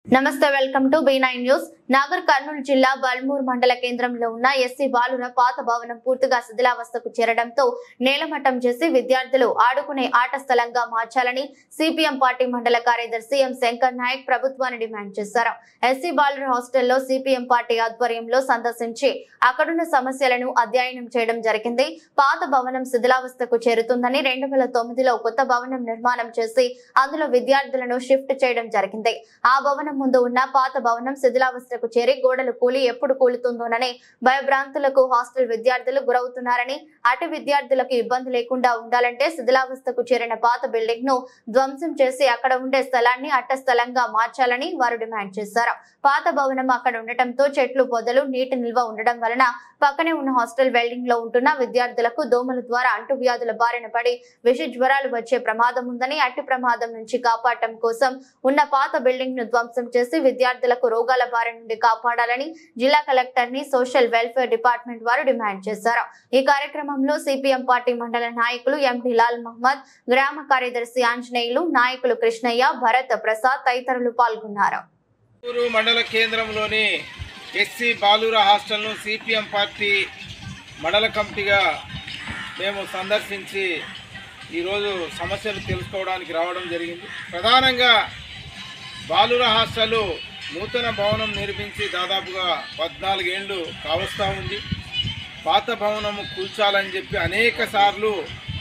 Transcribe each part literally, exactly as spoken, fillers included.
నమస్తే welcome to B nine news. Nagar Kurnool జిల్లా బల్మూర్ మండల కేంద్రంలో ఉన్న ఎస్సీ బాలుర పాత భవనం పూర్తిగా శిథిలావస్థకు చేరడంతో నేలమట్టం చేసి విద్యార్థులు ఆడుకునే ఆట స్థలంగా మార్చాలని సిపిఎం పార్టీ మండల కార్యదర్శి ఎం శంకర్ నాయక్ ప్రభుత్వాన్ని డిమాండ్ చేశారు. ఎస్సీ బాలుర హాస్టల్లో సిపిఎం పార్టీ ఆధ్వర్యంలో సందర్శించి అక్కడున్న సమస్యలను అధ్యయనం చేయడం జరిగింది. పాత భవనం శిథిలావస్థకు చేరుతుందని రెండు వేల తొమ్మిదిలో కొత్త భవనం నిర్మాణం చేసి అందులో విద్యార్థులను షిఫ్ట్ చేయడం జరిగింది. ఆ భవనం ముందు ఉన్న పాత భవనం శిథిలావస్థకు చేరి గోడలు కూలి ఎప్పుడు కూలుతుందోనని భయభ్రాంతులకు హాస్టల్ విద్యార్థులు గురవుతున్నారని, అటు విద్యార్థులకు ఇబ్బంది లేకుండా ఉండాలంటే శిథిలావస్థకు చేరిన పాత బిల్డింగ్ ను ధ్వంసం చేసి అక్కడ ఉండే స్థలాన్ని అట్ట స్థలంగా మార్చాలని వారు డిమాండ్ చేశారు. పాత భవనం అక్కడ ఉండటంతో చెట్లు పొదలు నీటి నిల్వ ఉండడం వలన పక్కనే ఉన్న హాస్టల్ వెల్డింగ్ లో ఉంటున్న విద్యార్థులకు దోమల ద్వారా అంటువ్యాధుల బారిన పడి విష జ్వరాలు వచ్చే ప్రమాదం ఉందని, అట్టి ప్రమాదం నుంచి కాపాడటం కోసం ఉన్న పాత బిల్డింగ్ ను ధ్వంసం చేసి విద్యార్థులకు రోగాల బారి నుండి కాపాడాలని జిల్లా కలెక్టర్ ని సోషల్ వెల్ఫేర్ డిపార్ట్మెంట్ వారు డిమాండ్ చేశారు. ఈ కార్యక్రమంలో సిపిఎం పార్టీ మండల నాయకులు ఎండి లాల్ మహమ్మద్, గ్రామ కార్యదర్శి ఆంజనేయులు, నాయకులు కృష్ణయ్య, భరత్, ప్రసాద్ తదితరులు పాల్గొన్నారు. మండల కేంద్రంలోని ఎస్సీ బాలుర హాస్టల్ను సిపిఎం పార్టీ మండల కమిటీగా మేము సందర్శించి ఈరోజు సమస్యలు తెలుసుకోవడానికి రావడం జరిగింది. ప్రధానంగా బాలుర హాస్టల్ నూతన భవనం నిర్మించి దాదాపుగా పద్నాలుగేళ్లు కావస్తూ ఉంది. పాత భవనము కూల్చాలని చెప్పి అనేక సార్లు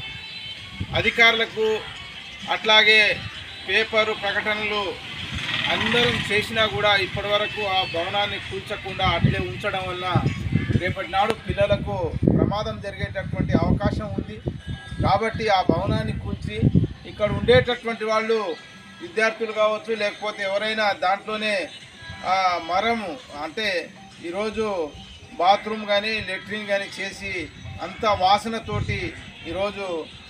అధికారులకు అట్లాగే పేపరు ప్రకటనలు అందరం చేసినా కూడా ఇప్పటి వరకు ఆ భవనాన్ని కూల్చకుండా అట్లే ఉంచడం వల్ల రేపటి నాడు పిల్లలకు ప్రమాదం జరిగేటటువంటి అవకాశం ఉంది. కాబట్టి ఆ భవనాన్ని కూల్చి ఇక్కడ ఉండేటటువంటి వాళ్ళు విద్యార్థులు కావచ్చు, లేకపోతే ఎవరైనా దాంట్లోనే మరము అంటే ఈరోజు బాత్రూమ్ కానీ లెట్రిన్ కానీ చేసి అంత వాసనతోటి ఈరోజు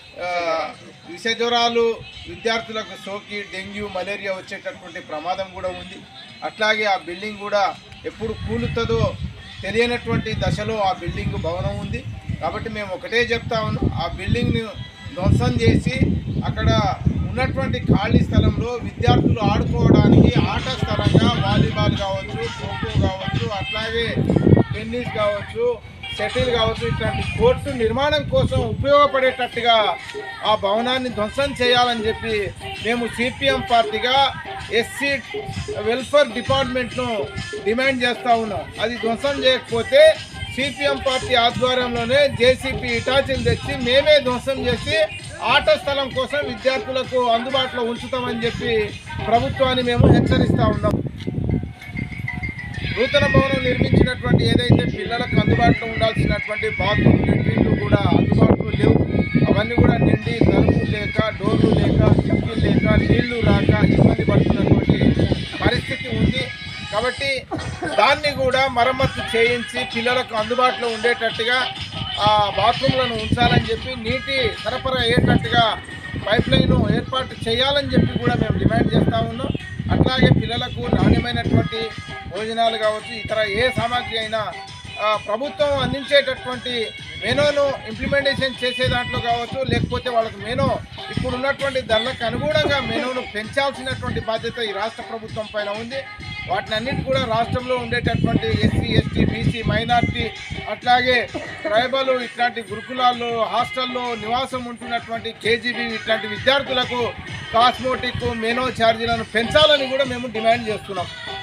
విషజ్వరాలు విద్యార్థులకు సోకి డెంగ్యూ మలేరియా వచ్చేటటువంటి ప్రమాదం కూడా ఉంది. అట్లాగే ఆ బిల్డింగ్ కూడా ఎప్పుడు కూలుతుందో తెలియనటువంటి దశలో ఆ బిల్డింగ్ భవనం ఉంది. కాబట్టి మేము ఒకటే చెప్తా ఉన్నాం, ఆ బిల్డింగ్ను ధ్వంసం చేసి అక్కడ ఉన్నటువంటి ఖాళీ స్థలంలో విద్యార్థులు ఆడుకోవడానికి ఆట స్థలంగా వాలీబాల్ కావచ్చు, ఖోఖో కావచ్చు, అట్లాగే టెన్నిస్ కావచ్చు, షటిల్ కావచ్చు, ఇట్లాంటి కోర్టు నిర్మాణం కోసం ఉపయోగపడేటట్టుగా ఆ భవనాన్ని ధ్వంసం చేయాలని చెప్పి మేము సిపిఎం పార్టీగా ఎస్సీ వెల్ఫేర్ డిపార్ట్మెంట్ను డిమాండ్ చేస్తూ ఉన్నాం. అది ధ్వంసం చేయకపోతే సిపిఎం పార్టీ ఆధ్వర్యంలోనే జేసీపీ ఇటాచీలు తెచ్చి మేమే ధ్వంసం చేసి ఆట స్థలం కోసం విద్యార్థులకు అందుబాటులో ఉంచుతామని చెప్పి ప్రభుత్వాన్ని మేము హెచ్చరిస్తూ ఉన్నాం. నూతన భవనం నిర్మించినటువంటి ఏదైతే పిల్లలకు అందుబాటులో ఉండాల్సినటువంటి బాత్రూమ్ లెట్రిన్లు కూడా అందుబాటులో లేవు. అవన్నీ కూడా నిండి తలుపు లేక, డోర్లు లేక, కిటికీలు లేక, నీళ్లు రాక ఇబ్బంది పడుతున్నటువంటి పరిస్థితి ఉంది. కాబట్టి దాన్ని కూడా మరమ్మతు చేయించి పిల్లలకు అందుబాటులో ఉండేటట్టుగా ఆ బాత్రూంలను ఉంచాలని చెప్పి నీటి సరఫరా అయ్యేటట్టుగా పైప్ లైన్ ఏర్పాటు చేయాలని చెప్పి కూడా మేము డిమాండ్ చేస్తూ ఉన్నాం. అట్లాగే పిల్లలకు నాణ్యమైనటువంటి భోజనాలు కావచ్చు, ఇతర ఏ సామాగ్రి అయినా ప్రభుత్వం అందించేటటువంటి మెనూను ఇంప్లిమెంటేషన్ చేసే దాంట్లో కావచ్చు, లేకపోతే వాళ్ళకు మెనూ ఇప్పుడు ఉన్నటువంటి ధరలకు అనుగుణంగా మెనూను పెంచాల్సినటువంటి బాధ్యత ఈ రాష్ట్ర ప్రభుత్వం పైన ఉంది. వాటిని అన్నిటి కూడా రాష్ట్రంలో ఉండేటటువంటి ఎస్సీ, ఎస్టీ, బీసీ, మైనార్టీ, అట్లాగే ట్రైబల్ ఇట్లాంటి గురుకులాల్లో హాస్టల్లో నివాసం ఉంటున్నటువంటి కేజీబీ ఇట్లాంటి విద్యార్థులకు కాస్మోటిక్ మెనూ ఛార్జీలను పెంచాలని కూడా మేము డిమాండ్ చేస్తున్నాం.